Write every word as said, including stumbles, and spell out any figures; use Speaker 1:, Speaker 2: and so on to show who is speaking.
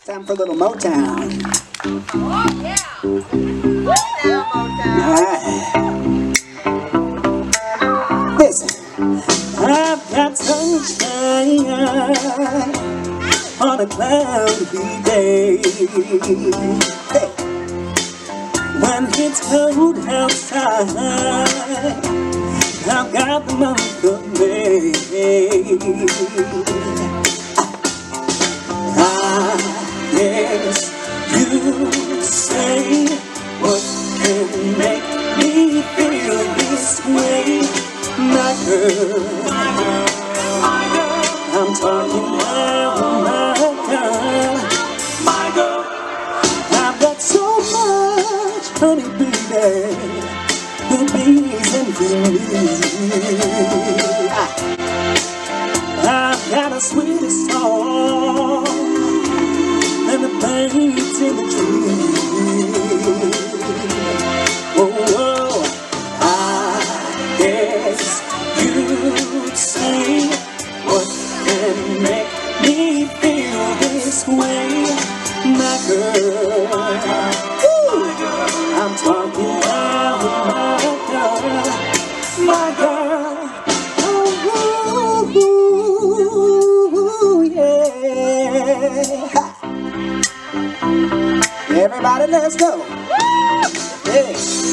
Speaker 1: Time for a little Motown.
Speaker 2: Oh, yeah. Now, Motown.
Speaker 1: Alright. Listen. I've got sunshine on a cloudy day. Hey. When it's cold outside, I've got the month of May. I guess you say, what can make me feel this way? My girl, my girl, my girl. I'm talking about my girl, my girl. I've got so much honey, baby, the bees and bees. I've got a sweet song and the birds in the trees. Oh, oh, I guess you'd say, what can make me feel this way, my girl? Ooh, I'm talking about my girl, my girl. Oh, ooh, yeah. Everybody, let's go. Hey.